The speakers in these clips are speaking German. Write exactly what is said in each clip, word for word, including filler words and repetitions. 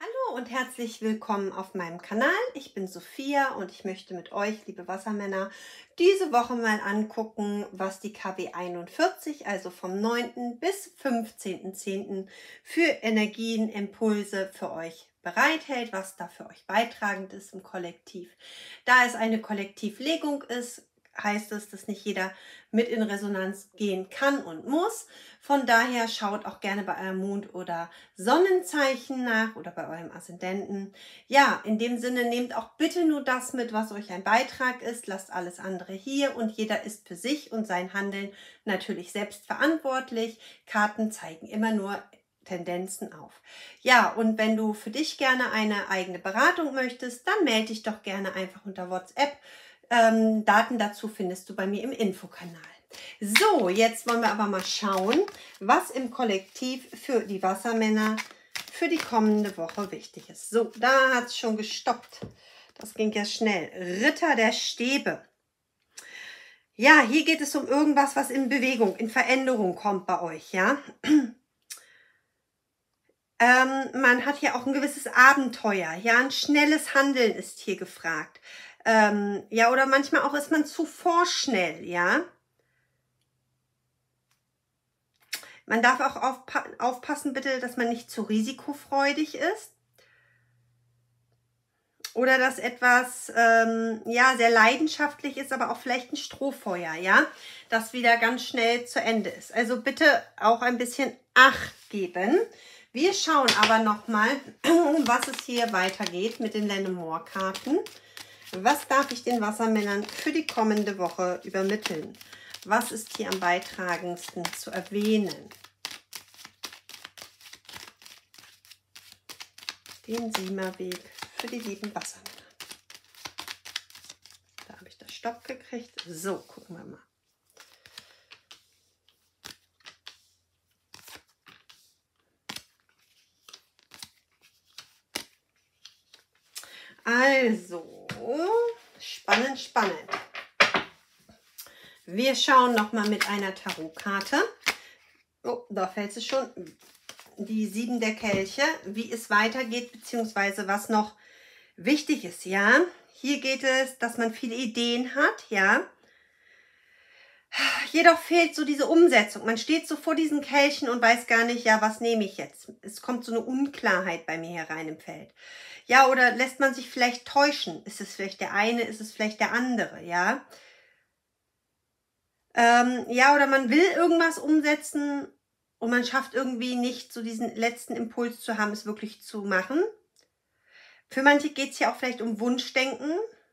Hallo und herzlich willkommen auf meinem Kanal. Ich bin Sophia und ich möchte mit euch, liebe Wassermänner, diese Woche mal angucken, was die K W einundvierzig, also vom neunten bis fünfzehnten zehnten für Energien, Impulse für euch bereithält, was da für euch beitragend ist im Kollektiv. Da es eine Kollektivlegung ist, heißt es, dass nicht jeder mit in Resonanz gehen kann und muss. Von daher schaut auch gerne bei eurem Mond- oder Sonnenzeichen nach oder bei eurem Aszendenten. Ja, in dem Sinne nehmt auch bitte nur das mit, was euch ein Beitrag ist. Lasst alles andere hier und jeder ist für sich und sein Handeln natürlich selbst verantwortlich. Karten zeigen immer nur Tendenzen auf. Ja, und wenn du für dich gerne eine eigene Beratung möchtest, dann melde dich doch gerne einfach unter WhatsApp. Ähm, Daten dazu findest du bei mir im Infokanal. So, jetzt wollen wir aber mal schauen, was im Kollektiv für die Wassermänner für die kommende Woche wichtig ist. So, da hat es schon gestoppt. Das ging ja schnell. Ritter der Stäbe. Ja, hier geht es um irgendwas, was in Bewegung, in Veränderung kommt bei euch, ja. Ähm, man hat hier auch ein gewisses Abenteuer, ja, ein schnelles Handeln ist hier gefragt. Ähm, ja, oder manchmal auch ist man zu vorschnell, ja. Man darf auch aufpa aufpassen, bitte, dass man nicht zu risikofreudig ist. Oder dass etwas, ähm, ja, sehr leidenschaftlich ist, aber auch vielleicht ein Strohfeuer, ja, das wieder ganz schnell zu Ende ist. Also bitte auch ein bisschen Acht geben. Wir schauen aber nochmal, was es hier weitergeht mit den Lennemore-Karten. Was darf ich den Wassermännern für die kommende Woche übermitteln? Was ist hier am beitragendsten zu erwähnen? Den Siemerweg für die lieben Wassermänner. Da habe ich das Stopp gekriegt. So, gucken wir mal. Also, spannend, spannend. Wir schauen nochmal mit einer Tarotkarte. Oh, da fällt es schon. Die sieben der Kelche, wie es weitergeht, beziehungsweise was noch wichtig ist, ja. Hier geht es, dass man viele Ideen hat, ja. Jedoch fehlt so diese Umsetzung. Man steht so vor diesen Kelchen und weiß gar nicht, ja, was nehme ich jetzt? Es kommt so eine Unklarheit bei mir herein im Feld. Ja, oder lässt man sich vielleicht täuschen? Ist es vielleicht der eine, ist es vielleicht der andere, ja? Ähm, ja, oder man will irgendwas umsetzen und man schafft irgendwie nicht, so diesen letzten Impuls zu haben, es wirklich zu machen. Für manche geht es ja auch vielleicht um Wunschdenken.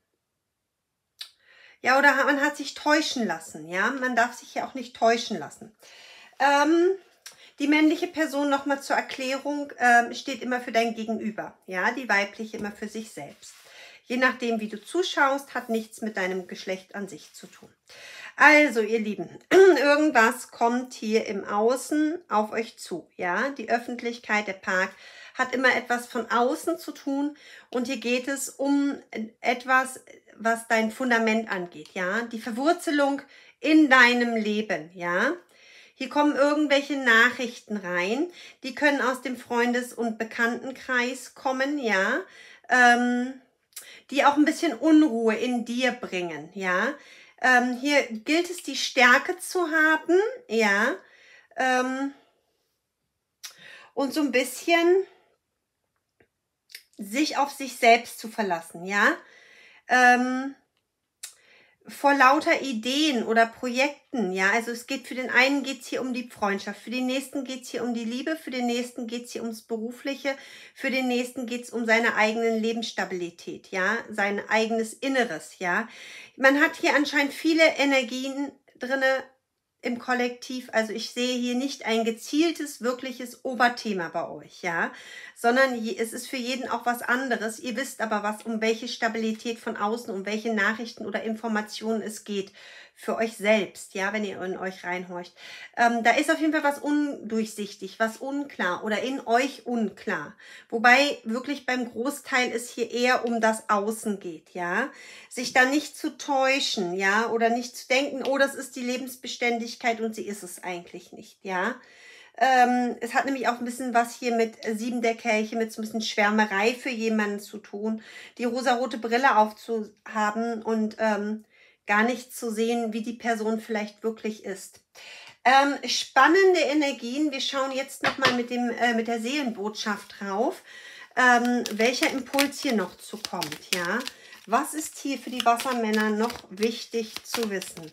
Ja, oder man hat sich täuschen lassen, ja? Man darf sich ja auch nicht täuschen lassen. Ähm, die männliche Person nochmal zur Erklärung ähm, steht immer für dein Gegenüber, ja? Die weibliche immer für sich selbst. Je nachdem, wie du zuschaust, hat nichts mit deinem Geschlecht an sich zu tun. Also, ihr Lieben, irgendwas kommt hier im Außen auf euch zu, ja? Die Öffentlichkeit, der Park hat immer etwas von außen zu tun und hier geht es um etwas, was dein Fundament angeht, ja? Die Verwurzelung in deinem Leben, ja? Hier kommen irgendwelche Nachrichten rein, die können aus dem Freundes- und Bekanntenkreis kommen, ja? Ähm, die auch ein bisschen Unruhe in dir bringen, ja? Ähm, hier gilt es, die Stärke zu haben, ja, ähm, und so ein bisschen sich auf sich selbst zu verlassen, ja, ähm, vor lauter Ideen oder Projekten, ja, also es geht für den einen geht es hier um die Freundschaft, für den nächsten geht es hier um die Liebe, für den nächsten geht es hier ums Berufliche, für den nächsten geht es um seine eigenen Lebensstabilität, ja, sein eigenes Inneres, ja. Man hat hier anscheinend viele Energien drinne im Kollektiv, also ich sehe hier nicht ein gezieltes, wirkliches Oberthema bei euch, ja, sondern es ist für jeden auch was anderes. Ihr wisst aber, was um welche Stabilität von außen, um welche Nachrichten oder Informationen es geht für euch selbst, ja, wenn ihr in euch reinhorcht. Ähm, da ist auf jeden Fall was undurchsichtig, was unklar oder in euch unklar. Wobei wirklich beim Großteil es hier eher um das Außen geht, ja. Sich da nicht zu täuschen, ja, oder nicht zu denken, oh, das ist die Lebensbeständigkeit und sie ist es eigentlich nicht, ja. Ähm, es hat nämlich auch ein bisschen was hier mit sieben der Kelche, mit so ein bisschen Schwärmerei für jemanden zu tun, die rosarote Brille aufzuhaben und ähm, gar nicht zu sehen, wie die Person vielleicht wirklich ist. Ähm, spannende Energien. Wir schauen jetzt nochmal mit, dem, äh, mit der Seelenbotschaft drauf, ähm, welcher Impuls hier noch zu kommt. Ja? Was ist hier für die Wassermänner noch wichtig zu wissen?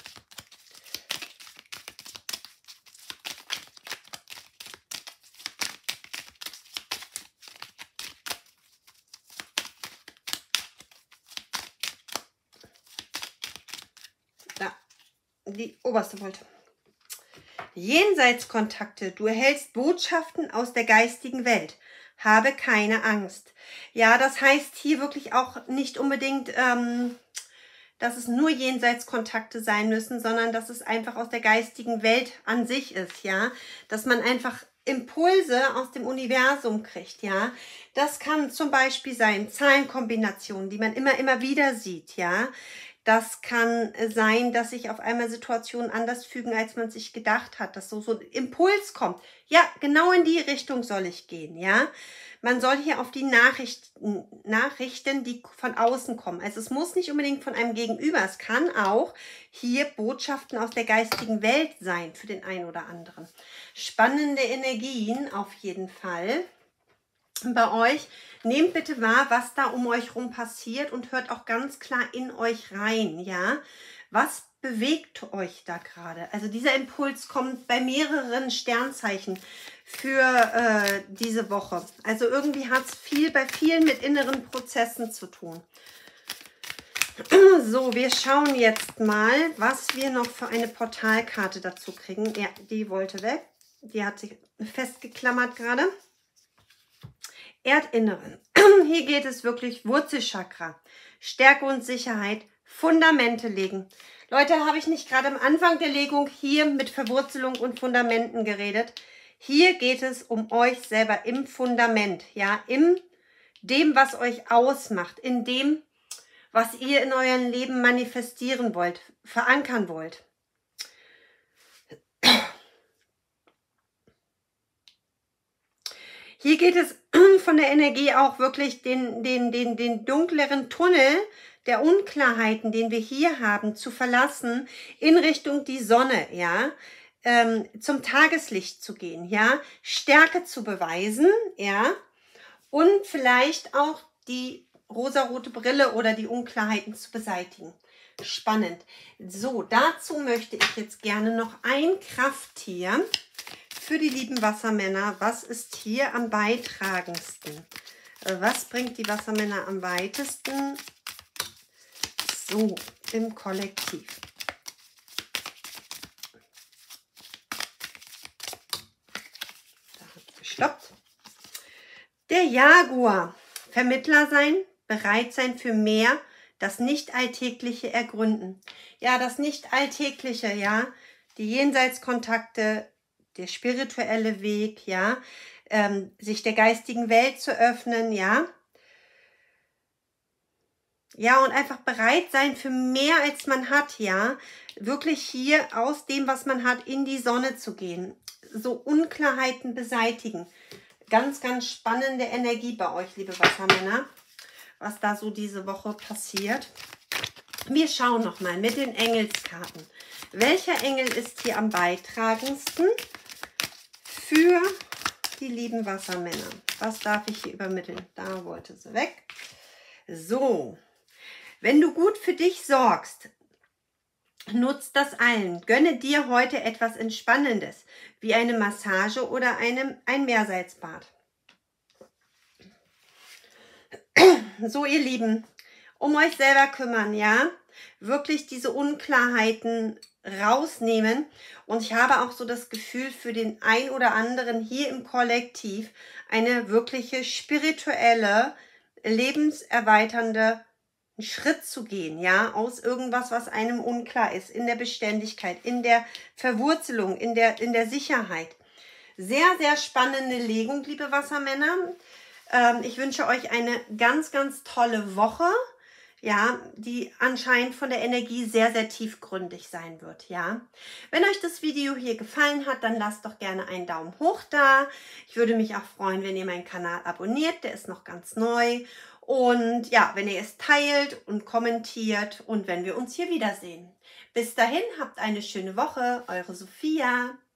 Da, die oberste Wolte. Jenseitskontakte, du erhältst Botschaften aus der geistigen Welt. Habe keine Angst. Ja, das heißt hier wirklich auch nicht unbedingt, ähm, dass es nur Jenseitskontakte sein müssen, sondern dass es einfach aus der geistigen Welt an sich ist, ja. Dass man einfach Impulse aus dem Universum kriegt, ja. Das kann zum Beispiel sein Zahlenkombinationen, die man immer, immer wieder sieht, ja. Das kann sein, dass sich auf einmal Situationen anders fügen, als man sich gedacht hat, dass so, so ein Impuls kommt. Ja, genau in die Richtung soll ich gehen, ja. Man soll hier auf die Nachrichten, Nachrichten, die von außen kommen. Also es muss nicht unbedingt von einem Gegenüber. Es kann auch hier Botschaften aus der geistigen Welt sein für den einen oder anderen. Spannende Energien auf jeden Fall bei euch. Nehmt bitte wahr, was da um euch rum passiert und hört auch ganz klar in euch rein, ja. Was bewegt euch da gerade? Also dieser Impuls kommt bei mehreren Sternzeichen für äh, diese Woche. Also irgendwie hat es viel bei vielen mit inneren Prozessen zu tun. So, wir schauen jetzt mal, was wir noch für eine Portalkarte dazu kriegen. Ja, die wollte weg. Die hat sich festgeklammert gerade. Erdinneren. Hier geht es wirklich Wurzelchakra. Stärke und Sicherheit. Fundamente legen. Leute, habe ich nicht gerade am Anfang der Legung hier mit Verwurzelung und Fundamenten geredet? Hier geht es um euch selber im Fundament, ja, in dem, was euch ausmacht, in dem, was ihr in eurem Leben manifestieren wollt, verankern wollt. Hier geht es von der Energie auch wirklich den, den, den, den dunkleren Tunnel der Unklarheiten, den wir hier haben, zu verlassen, in Richtung die Sonne, ja, ähm, zum Tageslicht zu gehen, ja, Stärke zu beweisen, ja, und vielleicht auch die rosarote Brille oder die Unklarheiten zu beseitigen. Spannend. So, dazu möchte ich jetzt gerne noch ein Krafttier für die lieben Wassermänner. Was ist hier am beitragendsten? Was bringt die Wassermänner am weitesten? So, im Kollektiv. Da hat es gestoppt. Der Jaguar. Vermittler sein, bereit sein für mehr, das Nicht-Alltägliche ergründen. Ja, das Nicht-Alltägliche, ja, die Jenseitskontakte, der spirituelle Weg, ja, ähm, sich der geistigen Welt zu öffnen, ja. Ja, und einfach bereit sein für mehr, als man hat, ja. Wirklich hier aus dem, was man hat, in die Sonne zu gehen. So Unklarheiten beseitigen. Ganz, ganz spannende Energie bei euch, liebe Wassermänner, was da so diese Woche passiert. Wir schauen nochmal mit den Engelskarten. Welcher Engel ist hier am beitragendsten für die lieben Wassermänner? Was darf ich hier übermitteln? Da wollte sie weg. So, wenn du gut für dich sorgst, nutzt das allen. Gönne dir heute etwas Entspannendes, wie eine Massage oder eine, ein Meersalzbad. So, ihr Lieben, um euch selber kümmern, ja, wirklich diese Unklarheiten rausnehmen. Und ich habe auch so das Gefühl, für den ein oder anderen hier im Kollektiv eine wirkliche spirituelle, lebenserweiternde Schritt zu gehen, ja, aus irgendwas, was einem unklar ist, in der Beständigkeit, in der Verwurzelung, in der, in der Sicherheit. Sehr, sehr spannende Legung, liebe Wassermänner. Ähm, ich wünsche euch eine ganz, ganz tolle Woche. ja, die anscheinend von der Energie sehr, sehr tiefgründig sein wird, ja. Wenn euch das Video hier gefallen hat, dann lasst doch gerne einen Daumen hoch da. Ich würde mich auch freuen, wenn ihr meinen Kanal abonniert, der ist noch ganz neu. Und ja, wenn ihr es teilt und kommentiert und wenn wir uns hier wiedersehen. Bis dahin, habt eine schöne Woche, eure Sophia.